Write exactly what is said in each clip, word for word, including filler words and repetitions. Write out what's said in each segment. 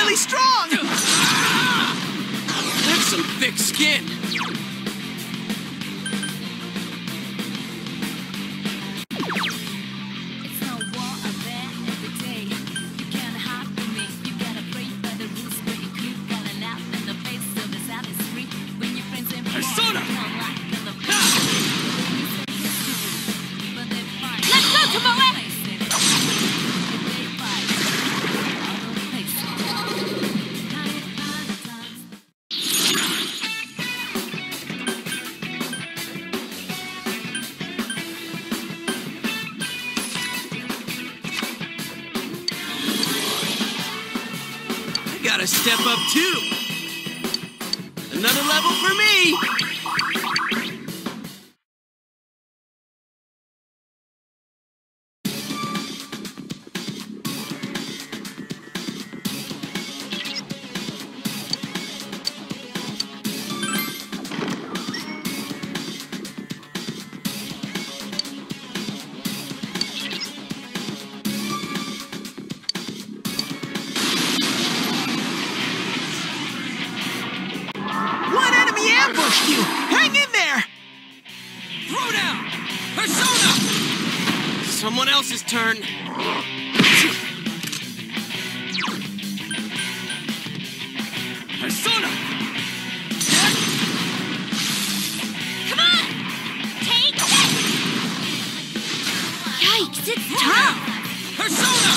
really strong! That's some thick skin. It's no war out there every day. You can't hide from me. You gotta pray by the rules where you keep calling out in the face of the South is free. When your friends and Persona! Let's go, Tomoe! Gotta step up too. Another level for me. Ambushed you! Hang in there! Throw down! Persona! Someone else's turn. Persona! Come on! Take this! Yikes, it's tough! Persona!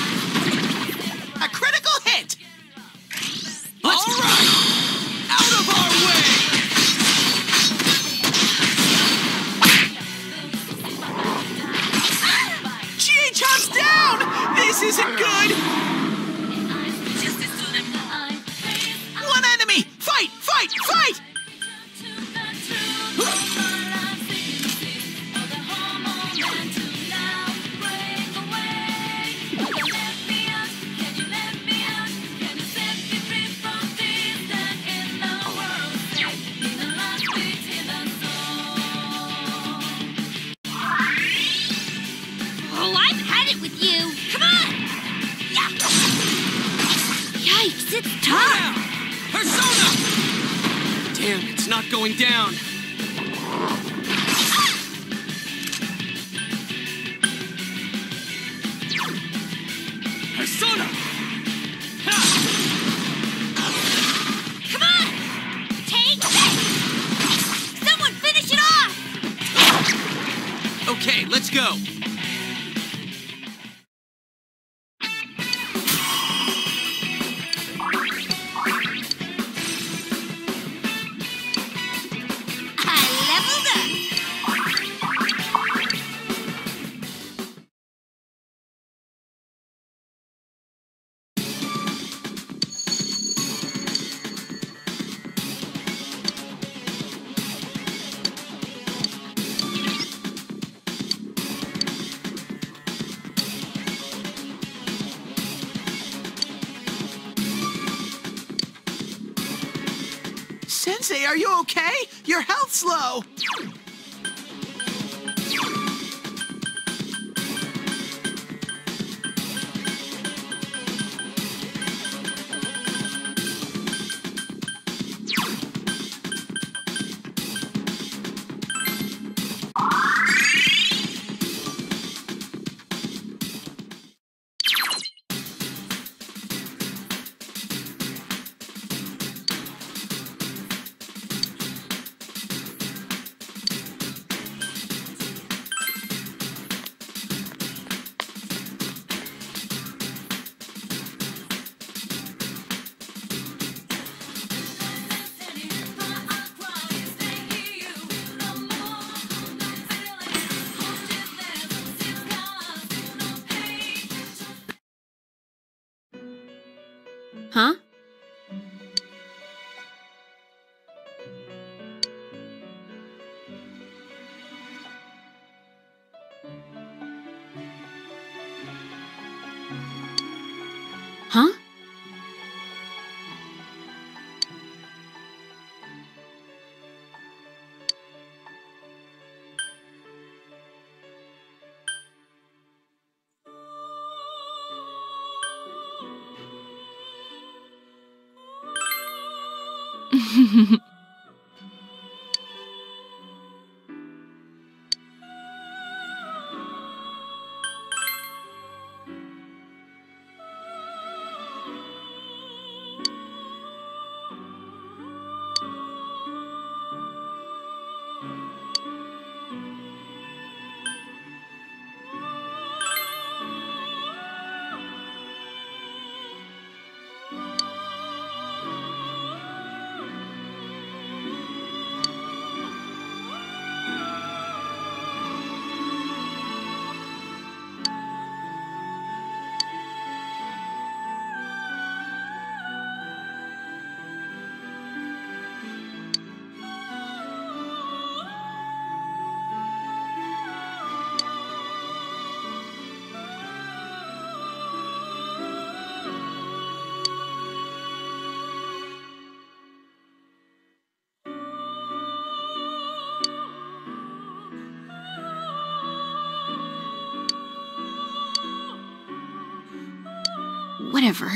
A critical hit! All right! Out of our way! Chie-chan's down! This isn't good! One enemy! Fight! Fight! Fight! Oh, I've had it with you! Come on! Yeah. Yikes, it's tough! Persona! Damn, it's not going down. Persona! Ha! Come on! Take this! Someone finish it off! Okay, let's go. Sensei, are you okay? Your health's low! Huh? Huh? Whatever.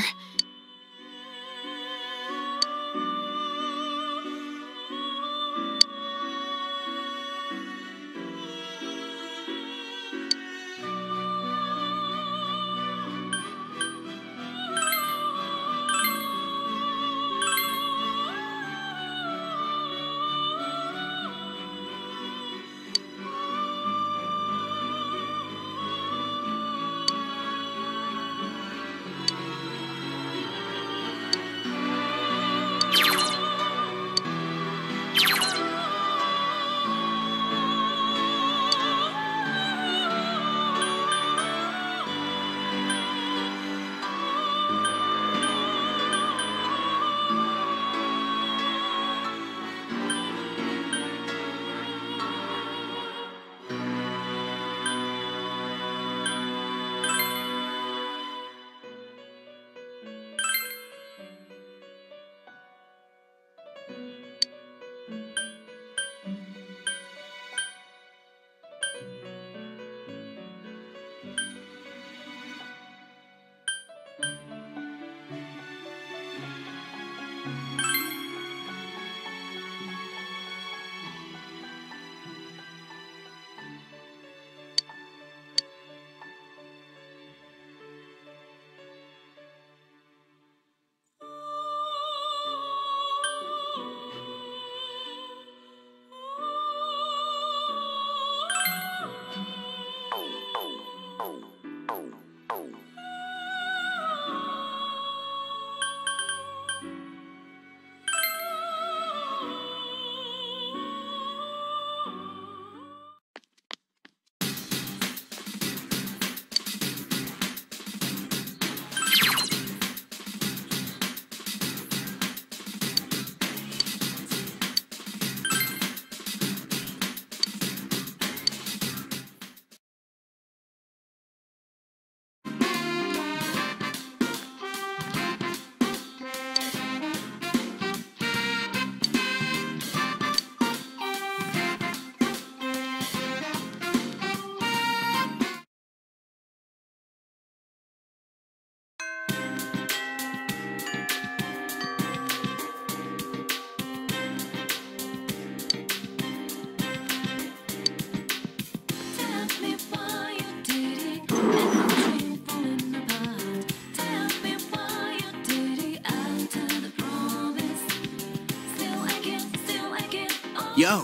Yo.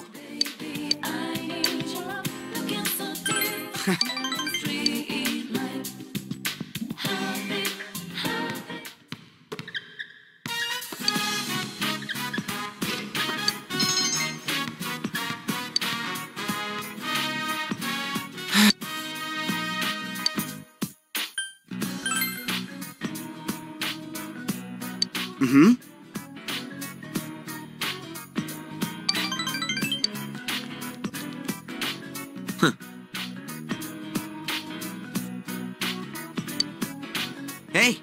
Mm-hmm. Huh. Hey.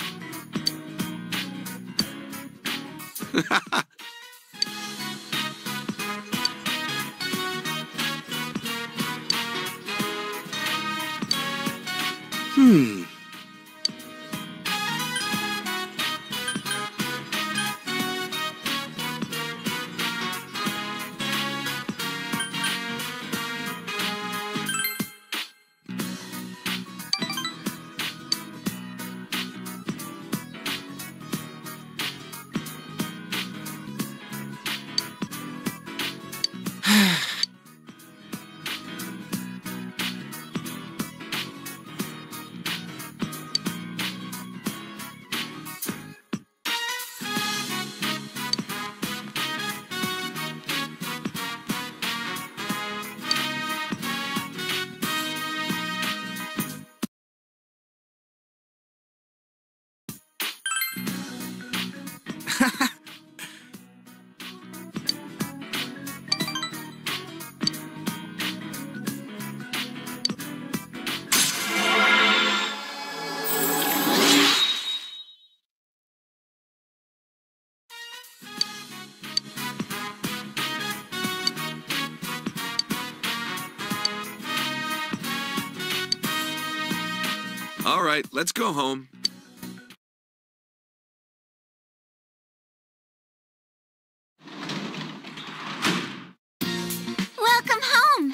Hmm. All right, let's go home. Welcome home.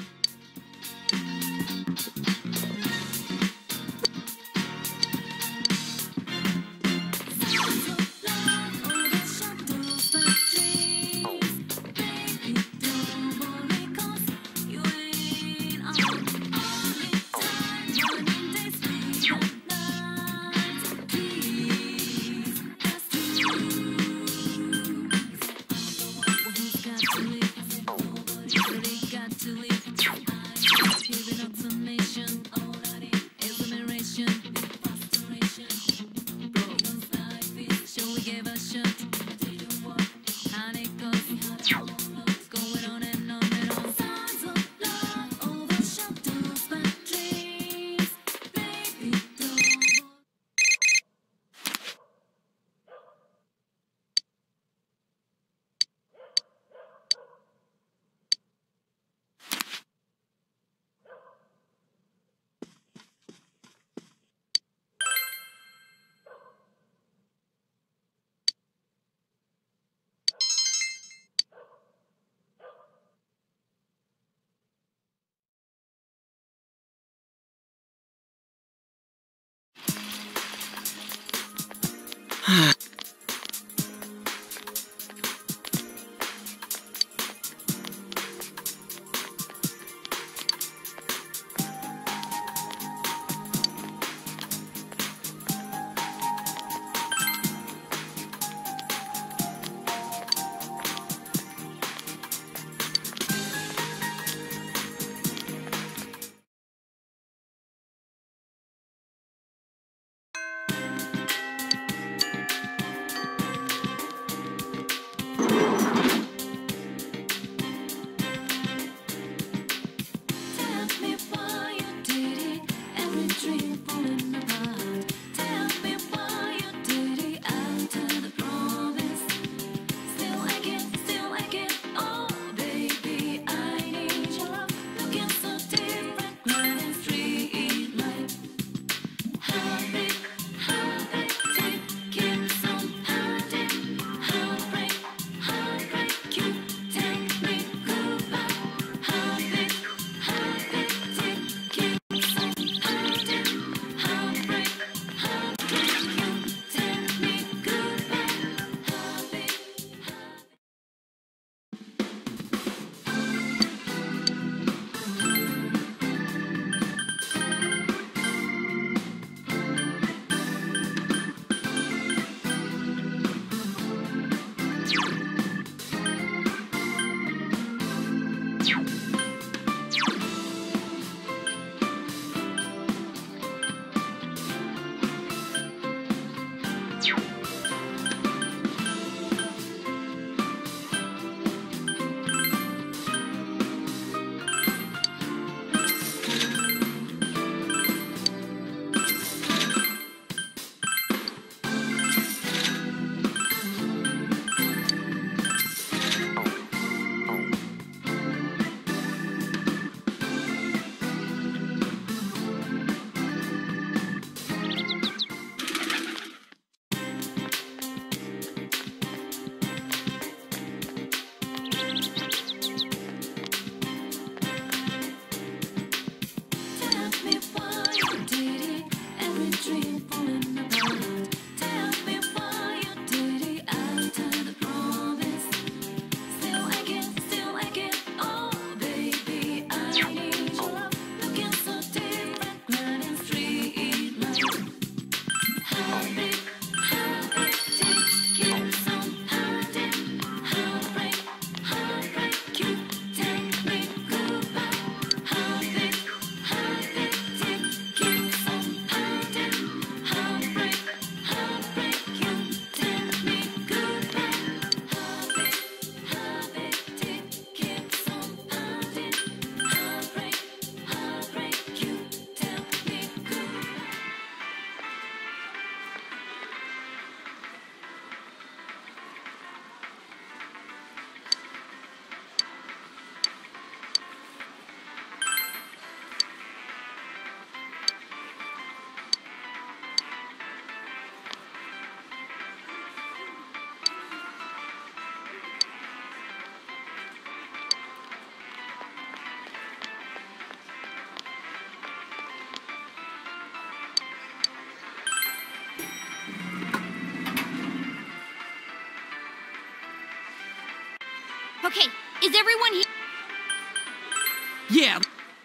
Is everyone here? Yeah.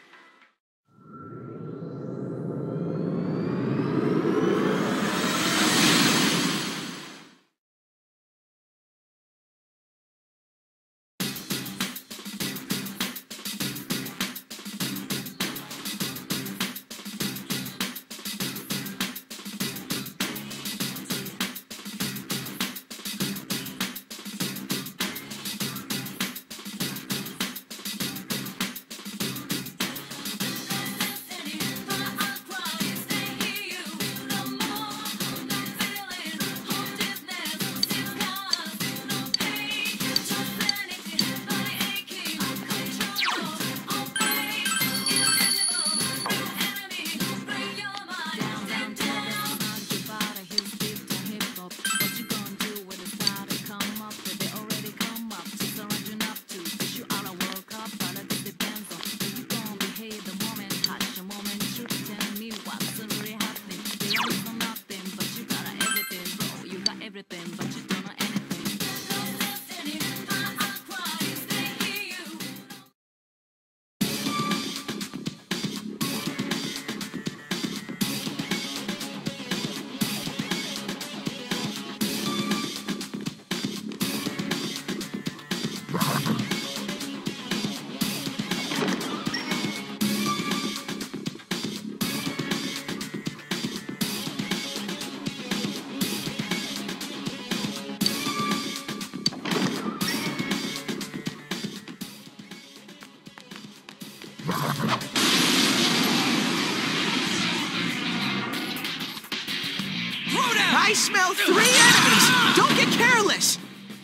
I smell three enemies! Don't get careless!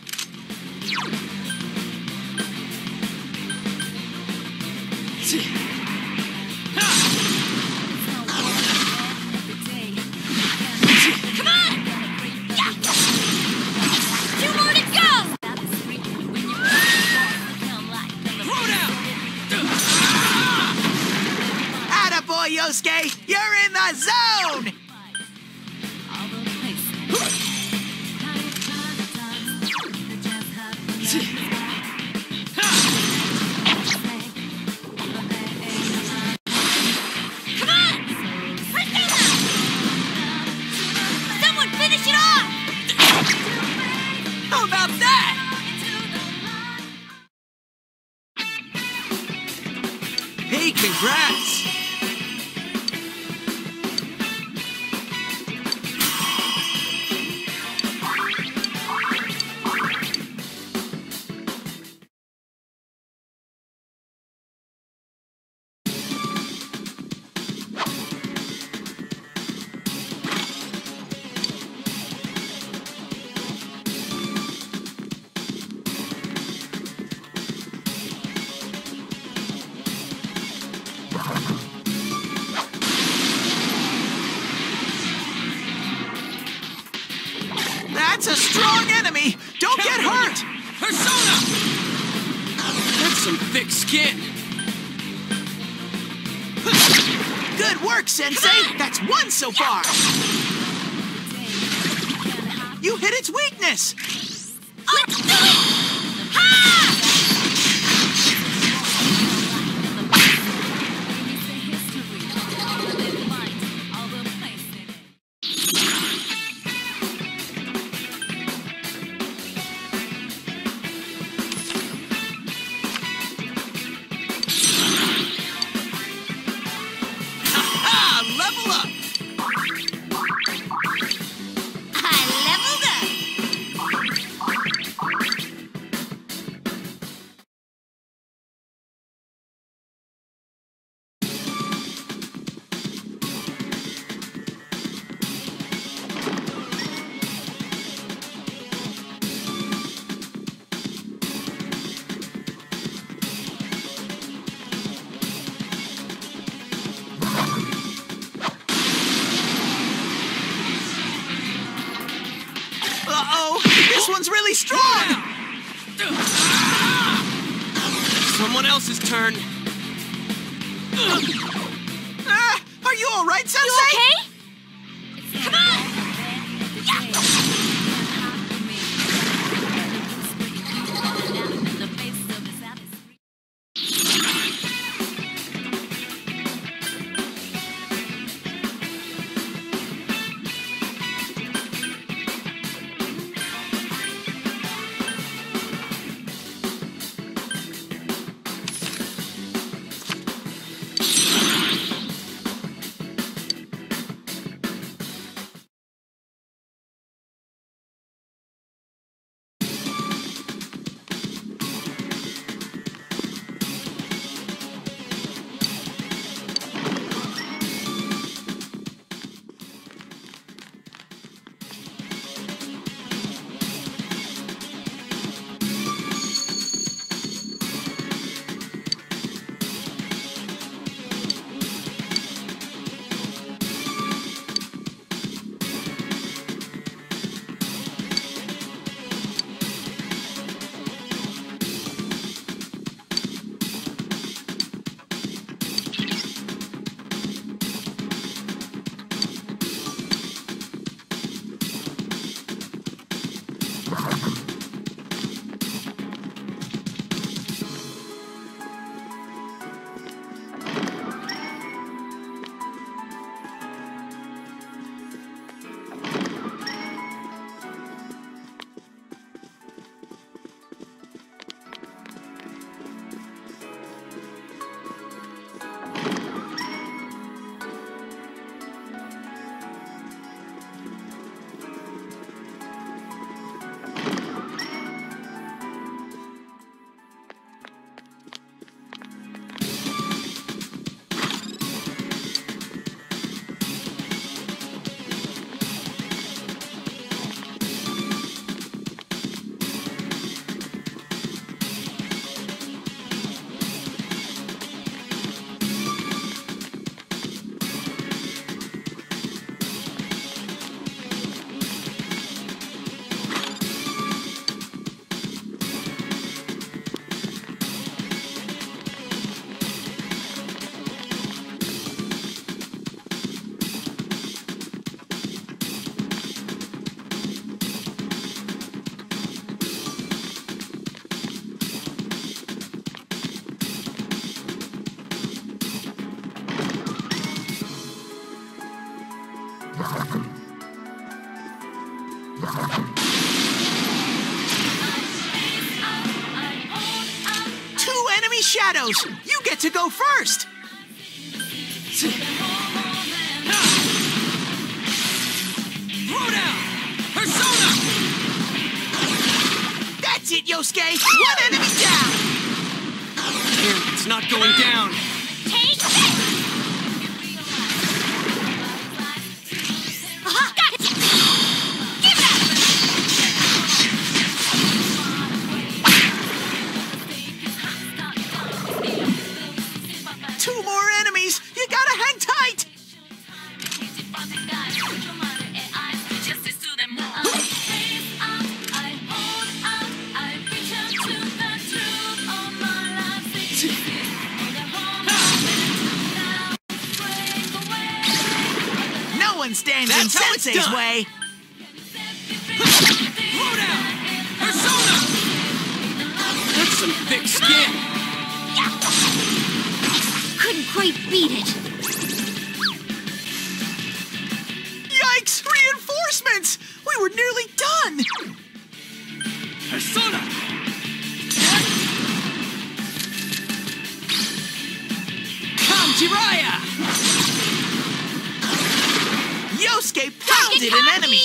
Come on! Yeah! Two more to go! Throw down! Attaboy, Yosuke! You're in the zone! How about that? Hey, congrats! That's a strong enemy! Don't get hurt! Persona! That's some thick skin. Good work, Sensei! That's one so far! You hit its weakness! Let's do it! Ha! Level up! I leveled up! Uh-oh! This one's really strong! Someone else's turn. Ah, are you all right, Sensei? You okay? Come on! Yeah! Shadows, you get to go first! Throw down! Persona! That's it, Yosuke! One enemy down! Damn, it's not going down! Take this! Uh-huh, got it! Give it up! Two more enemies! You gotta hang tight! No one stands in That's how it's Sensei's done. way! Throw down! Persona! That's some thick skin! Couldn't quite beat it. Yikes! Reinforcements! We were nearly done! Persona! Come, Jiraiya! Yosuke pounded an enemy!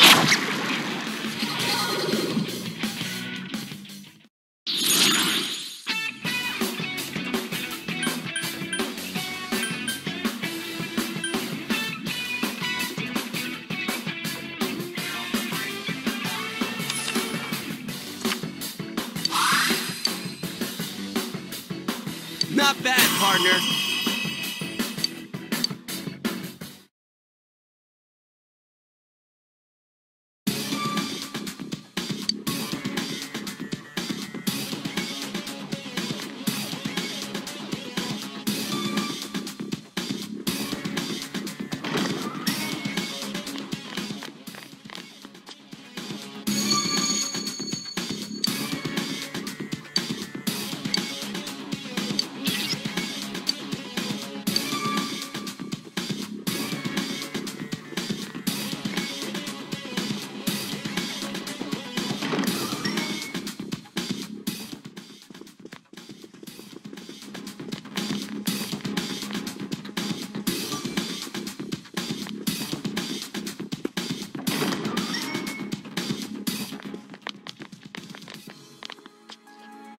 Not bad, partner.